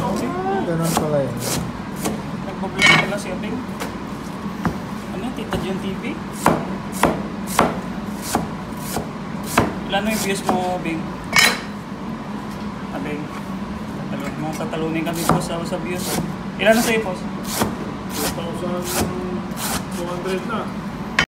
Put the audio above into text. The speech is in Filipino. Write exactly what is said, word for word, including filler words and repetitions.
kasi. Ah, ganun pala yun. Nagbablog pala si Abing. Ano yung Tita Jun T V? Ilan na yung views mo, Abing? Abing. Tatalun mo, tatalunin kami po sa, sa views. Ilan na sa'yo, boss? two thousand two hundred na.